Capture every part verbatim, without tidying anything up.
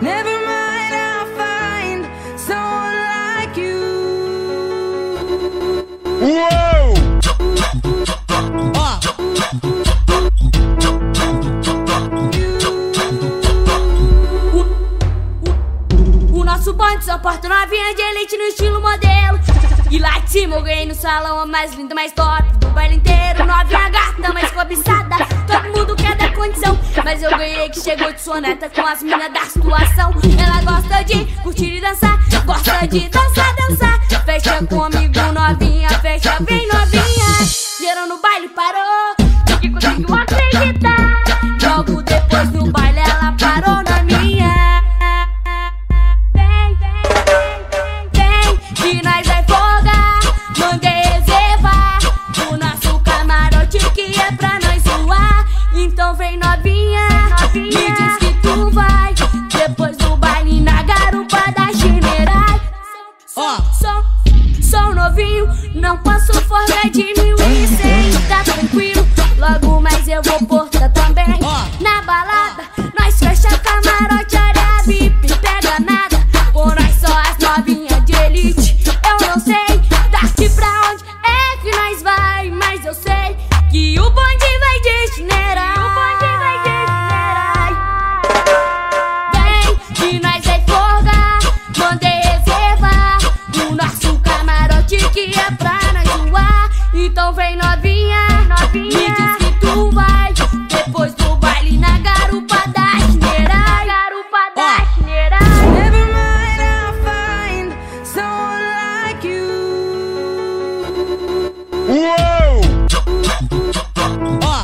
Never mind, I'll find someone like you. Uou! Ó. O, o, o nosso bonde só porta novinha de elite no estilo modelo. E lá de cima eu ganhei no salão a mais linda, mais top do baile inteiro. Novinha gata, mais cobiçada, todo mundo quer dar condição. Mas eu ganhei que chegou de soneta com as minas da situação. Ela gosta de curtir e dançar, gosta de dançar, dançar. Fecha comigo novinha, fecha bem novinha. Geral no baile parou, porque conseguiu acreditar. Logo depois do baile ela parou na minha. Vem, vem, vem, vem, que nós vai folgar. Mandei reservar o nosso camarote que é pra nós zoar. Então vem novinha, me diz que tu vai depois do baile na garupa da General. Ó, sou, sou novinho, não posso forgar de mil e cem. Tá tranquilo, logo mais eu vou portar também. Na balada, nós fecha camarote, área V I P, pega nada. Por nós só as novinhas de elite. Eu não sei daqui pra onde é que nós vai, mas eu sei que o bonde vai de General. O bonde vai de General. Vem, que nós vai folgar. Mandei reservar o nosso camarote que é pra nós zoar. Então vem novinha, novinha, me diz que tu vai depois do baile na garupa da General. Garupa da General. Never mind, I'll find someone like you. Uou! Ó.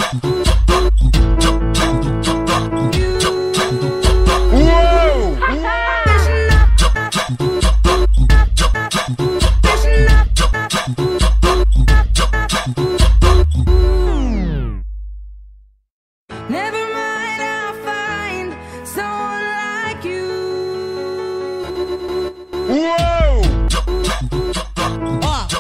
Uou! Never mind, I'll find someone like you. Uou! Ó.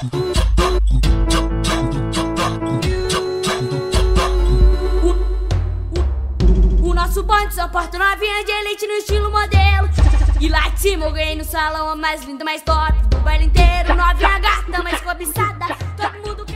O, o, o nosso bonde só porta novinha de elite no estilo modelo. E lá de cima eu ganhei no salão a mais linda, mais top do baile inteiro. Novinha gata, mais cobiçada, todo mundo quer